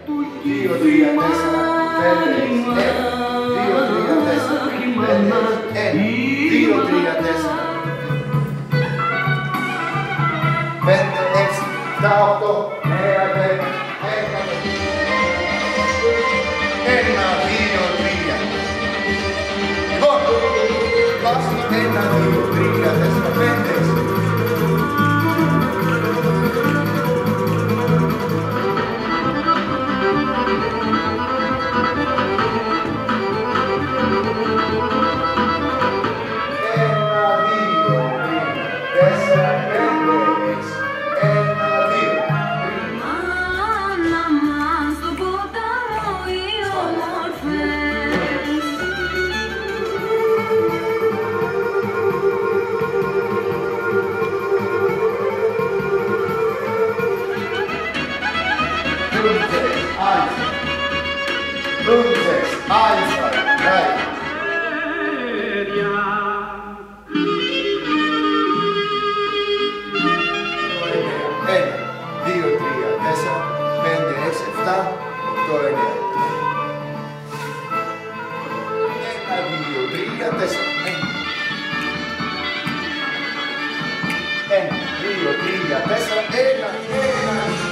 2, 3, 4, 5, 6, 2, 3, 4, 5, 2, 3, 4, 5, 6, 7, 8, 9, 10, 1, 2, 3. Λοιπόν, βάζουμε 1, 2, 3, 4, 5, 6. Uno, due, tre, quattro, 1, 2, 3, 4, 1, 2, 3, 4, 1,